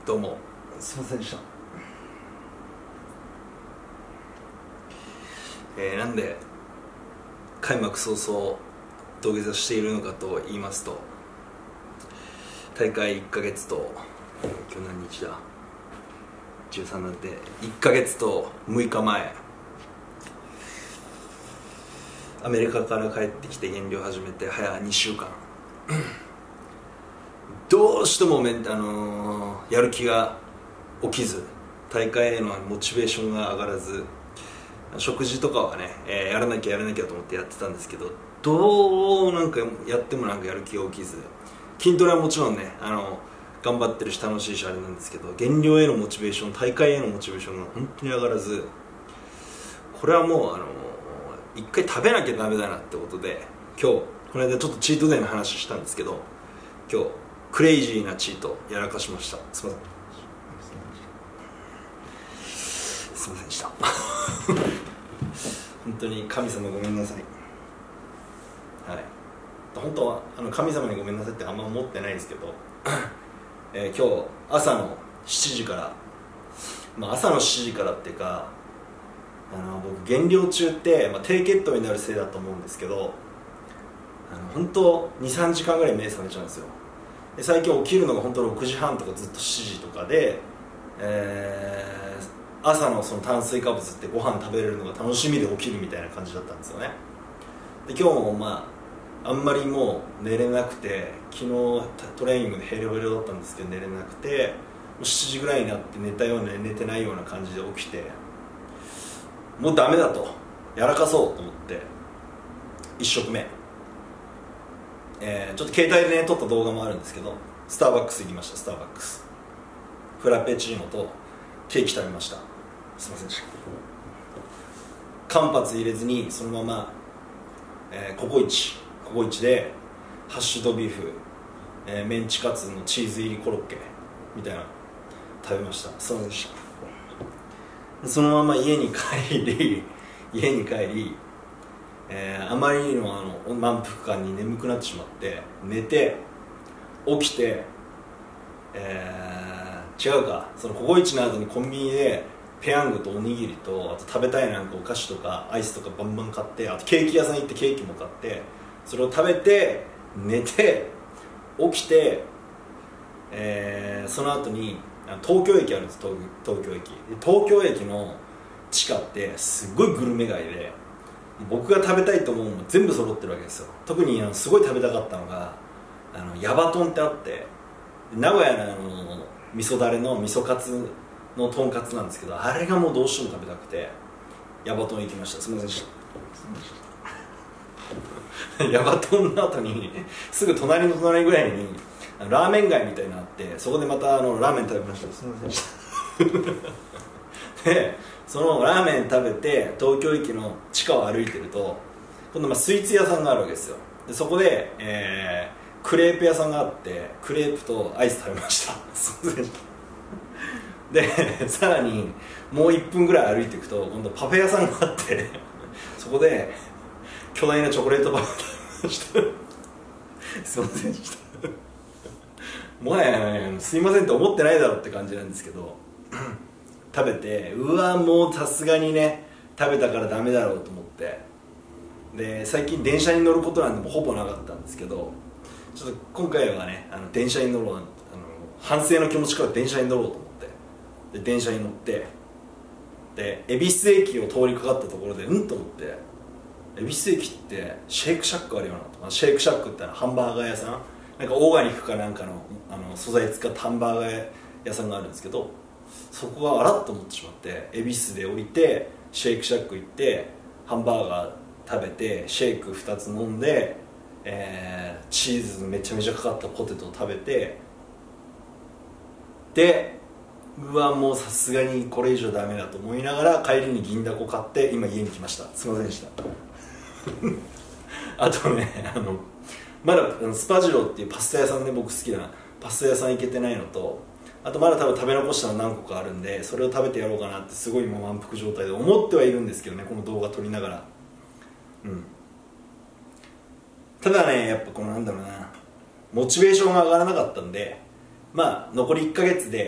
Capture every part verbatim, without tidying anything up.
どうもすいませんでした。えー、なんで開幕早々土下座しているのかと言いますと、大会いっかげつと今日何日だじゅうさんなんでいっかげつとむいかまえ、アメリカから帰ってきて減量始めて早にしゅうかんどうしてもめ、あのー、やる気が起きず、大会へのモチベーションが上がらず、食事とかはね、えー、やらなきゃやらなきゃと思ってやってたんですけど、どうなんかやってもなんかやる気が起きず、筋トレはもちろんね、あの頑張ってるし楽しいしあれなんですけど、減量へのモチベーション、大会へのモチベーションが本当に上がらず、これはもうあのー、一回食べなきゃダメだなってことで、今日この間ちょっとチートデイの話したんですけど、今日クレイジーなチートやらかしました。すみませんすみませんでした本当に神様ごめんなさい。はい、本当はあの神様にごめんなさいってあんま思ってないですけど、えー、今日朝のしちじから、まあ、朝のしちじからっていうか、あの僕減量中って、まあ、低血糖になるせいだと思うんですけど、あの本当 にさんじかんぐらい目覚めちゃうんですよ。で最近起きるのが本当ろくじはんとかずっとしちじとかで、えー、朝のその炭水化物ってご飯食べれるのが楽しみで起きるみたいな感じだったんですよね。で今日もまああんまりもう寝れなくて、昨日トレーニングでヘロヘロだったんですけど寝れなくて、しちじぐらいになって寝たような寝てないような感じで起きて、もうダメだと、やらかそうと思っていっしょくめ、えー、ちょっと携帯でね撮った動画もあるんですけど、スターバックス行きました。スターバックスフラペチーノとケーキ食べました。すいませんでした。間髪入れずにそのまま、えー、ココイチココイチでハッシュドビーフ、えー、メンチカツのチーズ入りコロッケみたいな食べました。すいませんでした。そのまま家に帰り家に帰り、えー、あまりの、あの満腹感に眠くなってしまって寝て、起きて、えー、違うか、そのココイチの後にコンビニでペヤングとおにぎりと、あと食べたいなんかお菓子とかアイスとかバンバン買って、あとケーキ屋さん行ってケーキも買って、それを食べて寝て起きて、えー、その後に東京駅あるんです。東、東京駅東京駅の地下ってすごいグルメ街で、僕が食べたいと思うもの全部揃ってるわけですよ。特にあのすごい食べたかったのがあのヤバトンってあって、名古屋のあの味噌だれの味噌カツのとんかつなんですけど、あれがもうどうしても食べたくてヤバトン行きました。すみませんでしたヤバトンの後にすぐ隣の隣ぐらいにラーメン街みたいなのあって、そこでまたあのラーメン食べました。すみませんでしたでそのラーメン食べて東京駅の地下を歩いてると、今度まあスイーツ屋さんがあるわけですよ。でそこで、えー、クレープ屋さんがあって、クレープとアイス食べましたすみませんでさらにもういっぷんぐらい歩いていくと今度パフェ屋さんがあってそこで巨大なチョコレートバー食べましたすみませんでしたもはやすいませんって思ってないだろうって感じなんですけど食べて、うわもうさすがにね食べたからダメだろうと思って、で最近電車に乗ることなんてもほぼなかったんですけど、ちょっと今回はねあの電車に乗ろう、あの反省の気持ちから電車に乗ろうと思って、で電車に乗って、で恵比寿駅を通りかかったところでうんと思って、恵比寿駅ってシェイクシャックあるよなと。シェイクシャックってのはハンバーガー屋さん、なんかオーガニックかなんか の, あの素材使ったハンバーガー屋さんがあるんですけど、そこがあらっと思ってしまって、恵比寿で降りてシェイクシャック行ってハンバーガー食べてシェイクふたつ飲んで、えー、チーズめちゃめちゃかかったポテトを食べて、でうわもうさすがにこれ以上ダメだと思いながら帰りに銀だこ買って今家に来ました。すいませんでしたあとねあのまだスパジロっていうパスタ屋さんで僕好きなパスタ屋さん行けてないのと、あとまだ多分食べ残したの何個かあるんで、それを食べてやろうかなってすごい今満腹状態で思ってはいるんですけどね、この動画撮りながら。うんただねやっぱこのなんだろうな、モチベーションが上がらなかったんで、まあ残りいっかげつで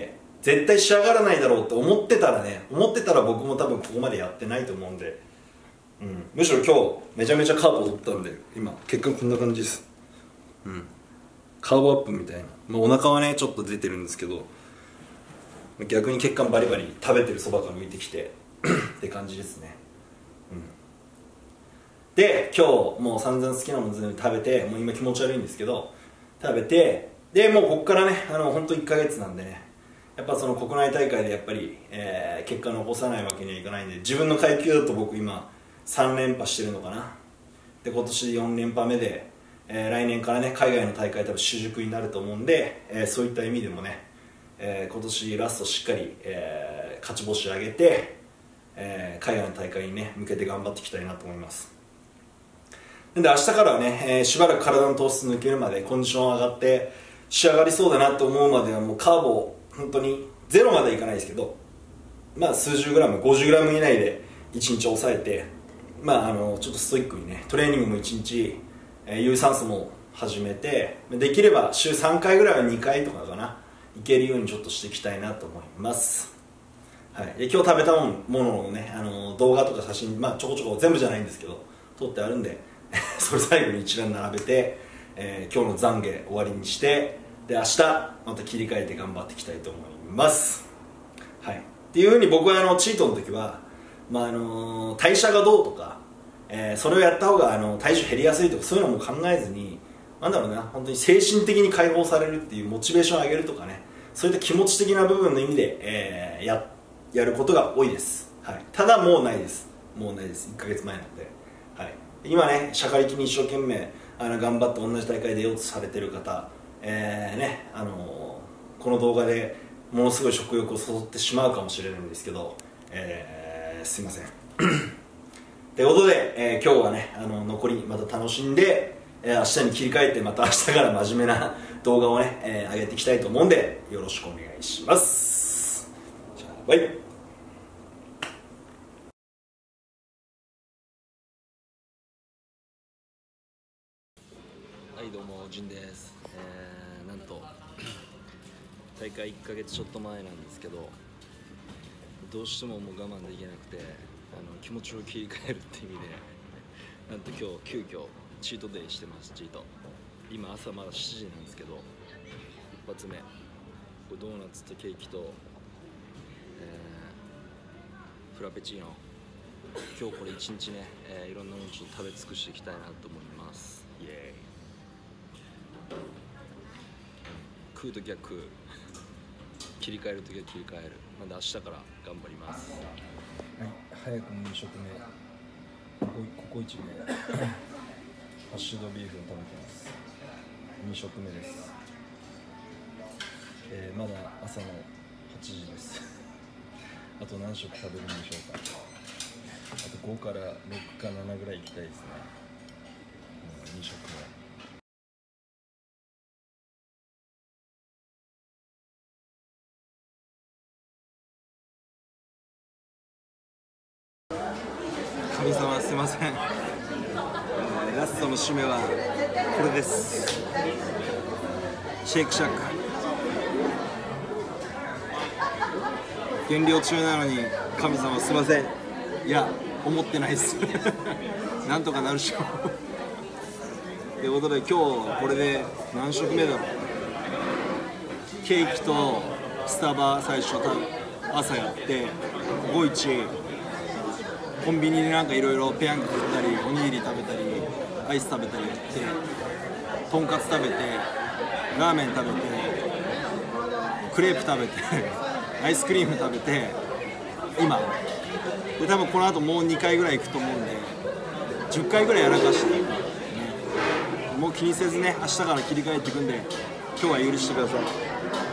絶対仕上がらないだろうって思ってたらね、思ってたら僕も多分ここまでやってないと思うんで、うん、むしろ今日めちゃめちゃカーブを打ったんで、今結果こんな感じです。うん、カーブアップみたいな、まあ、お腹はねちょっと出てるんですけど、逆に血管バリバリ食べてるそばから浮いてきてって感じですね。うん、で今日もう散々好きなもの全部食べて、もう今気持ち悪いんですけど食べて、でもうここからねあの本当いっかげつなんでね、やっぱその国内大会でやっぱり、えー、結果残さないわけにはいかないんで、自分の階級だと僕今さん連覇してるのかな。で今年よん連覇目で、えー、来年からね海外の大会多分主軸になると思うんで、えー、そういった意味でもね、えー、今年ラストしっかり、えー、勝ち星上げて、えー、海外の大会にね向けて頑張っていきたいなと思います。で明日からはね、えー、しばらく体の糖質抜けるまでコンディション上がって仕上がりそうだなと思うまではもうカーボを本当にゼロまでいかないですけど、まあ数十グラム、ごじゅうグラム以内でいちにち抑えて、まああのちょっとストイックにねトレーニングもいちにち、えー、有酸素も始めて、できれば週さんかいぐらいはにかいとかかないけるようにちょっとしていきたいなと思います。はい、で今日食べたもののね、あの動画とか写真、まあ、ちょこちょこ全部じゃないんですけど撮ってあるんでそれ最後に一覧並べて、えー、今日の懺悔終わりにして、で明日また切り替えて頑張っていきたいと思います。はい、っていうふうに僕はあのチートの時は、まああのー、代謝がどうとか、えー、それをやった方があの体重減りやすいとかそういうのも考えずに、なんだろうな、本当に精神的に解放されるっていうモチベーションを上げるとかね、そういった気持ち的な部分の意味で、えー、や, やることが多いです。はい、ただもうないですもうないですいっかげつまえなんで、はい、今ねしゃかりきに一生懸命あの頑張って同じ大会出ようとされてる方、えーねあのー、この動画でものすごい食欲を誘ってしまうかもしれないんですけど、えー、すいませんということで、えー、今日はねあの残りまた楽しんで、えー、明日に切り替えてまた明日から真面目な動画をね、えー、上げていきたいと思うんでよろしくお願いします。じゃあバイ。はい、どうもジンです。えー、なんと大会いっかげつちょっと前なんですけど、どうしてももう我慢できなくて、あの気持ちを切り替えるって意味でなんと今日急遽チートデイしてます。チート今朝まだしちじなんですけど、一発目これドーナツとケーキと、えー、フラペチーノ、今日これ一日ね、えー、いろんなものちょっと食べ尽くしていきたいなと思います。イエーイ。食うときは食う切り替えるときは切り替える。なんで明日から頑張ります。はい、早くもに食目、ここココイチでハッシュドビーフを食べてます。に食目です。えー、まだ朝のはちじです。あと何食食べるんでしょうか。あとごからろくかななぐらい行きたいですね。に食目。神様すいません、えー、ラストの締めはこれです。シェイクシャック減量中なのに神様すいません、いや思ってないっすなんとかなるっしょということで今日これで何食目だろう。ケーキとスタバ最初朝やって、ココイチコンビニでなんかいろいろペヤング食ったりおにぎり食べたりアイス食べたりやって、とんかつ食べてラーメン食べてクレープ食べてアイスクリーム食べて今で、多分この後もうにかいぐらい行くと思うんでじゅっかいぐらいやらかして、ね、もう気にせずね明日から切り替えていくんで今日は許してください。